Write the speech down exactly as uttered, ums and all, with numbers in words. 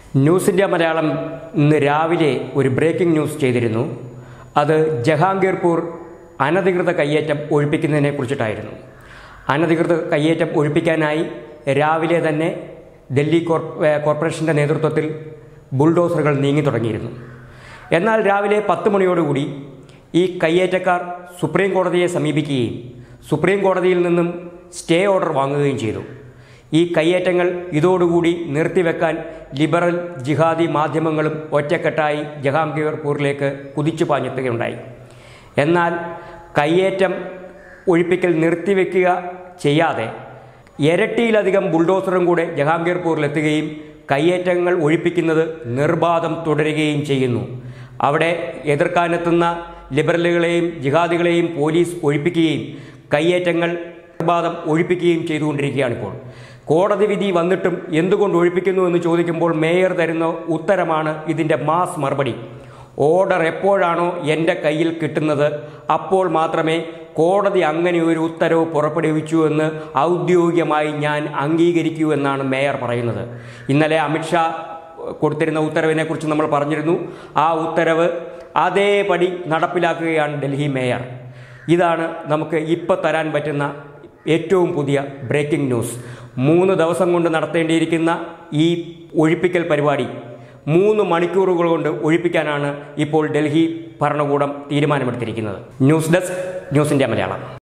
News India Malayalam ഇന്ന് രാവിലെ ഒരു ബ്രേക്കിംഗ് ന്യൂസ് ചെയ്തിരുന്നു. അത് ജഹാംഗീർപൂർ അനധികൃത കയ്യേറ്റം ഒഴിപ്പിക്കുന്നതിനെ കുറിച്ചിട്ടായിരുന്നു. അനധികൃത കയ്യേറ്റം ഒഴിപ്പിക്കാനായി രാവിലെ തന്നെ ഡൽഹി കോർപ്പറേഷൻ്റെ നേതൃത്വത്തിൽ ബുൾഡോസറുകൾ നീങ്ങി തുടങ്ങിയിരുന്നു. എന്നാൽ രാവിലെ പത്ത് മണിയോടുകൂടി ഈ കയ്യേറ്റക്കാർ സുപ്രീം കോടതിയെ സമീപിക്കുകയും സുപ്രീം കോടതിയിൽ നിന്നും സ്റ്റേ ഓർഡർ വാങ്ങുകയും ചെയ്തു. ഈ കയ്യേറ്റങ്ങൾ ഇതോടുകൂടി നിർത്തിവെക്കാൻ ലിബറൽ ജിഹാദി മാധ്യമങ്ങളും ഒറ്റക്കെട്ടായി ജഹാംഗീർപൂരിലേക്ക് കുതിച്ചു പാഞ്ഞെത്തുകയുണ്ടായി. എന്നാൽ കയ്യേറ്റം ഒഴിപ്പിക്കൽ നിർത്തിവെക്കുക ചെയ്യാതെ ഇരട്ടിയിലധികം ബുൾഡോസറും കൂടെ ജഹാംഗീർപൂരിലെത്തുകയും കയ്യേറ്റങ്ങൾ ഒഴിപ്പിക്കുന്നത് നിർബാധം തുടരുകയും ചെയ്യുന്നു. അവിടെ എതിർക്കാനെത്തുന്ന ലിബറലുകളെയും ജിഹാദികളെയും പോലീസ് ഒഴിപ്പിക്കുകയും കയ്യേറ്റങ്ങൾ നിർബാധം ഒഴിപ്പിക്കുകയും ചെയ്തുകൊണ്ടിരിക്കുകയാണിപ്പോൾ. കോടതി വിധി വന്നിട്ടും എന്തുകൊണ്ട് ഒഴിപ്പിക്കുന്നു എന്ന് ചോദിക്കുമ്പോൾ മേയർ തരുന്ന ഉത്തരമാണ് ഇതിൻ്റെ മാസ് മറുപടി. ഓർഡർ എപ്പോഴാണോ എൻ്റെ കയ്യിൽ കിട്ടുന്നത് അപ്പോൾ മാത്രമേ കോടതി അങ്ങനെ ഒരു ഉത്തരവ് പുറപ്പെടുവിച്ചു എന്ന് ഔദ്യോഗികമായി ഞാൻ അംഗീകരിക്കൂ എന്നാണ് മേയർ പറയുന്നത്. ഇന്നലെ അമിത്ഷാ കൊടുത്തിരുന്ന ഉത്തരവിനെ കുറിച്ച് നമ്മൾ പറഞ്ഞിരുന്നു. ആ ഉത്തരവ് അതേപടി നടപ്പിലാക്കുകയാണ് ഡൽഹി മേയർ. ഇതാണ് നമുക്ക് ഇപ്പോൾ തരാൻ പറ്റുന്ന ഏറ്റവും പുതിയ ബ്രേക്കിംഗ് ന്യൂസ്. മൂന്ന് ദിവസം കൊണ്ട് നടത്തേണ്ടിയിരിക്കുന്ന ഈ ഒഴിപ്പിക്കൽ പരിപാടി മൂന്ന് മണിക്കൂറുകൾ കൊണ്ട് ഒഴിപ്പിക്കാനാണ് ഇപ്പോൾ ഡൽഹി ഭരണകൂടം തീരുമാനമെടുത്തിരിക്കുന്നത്. News desk, news India Malayalam.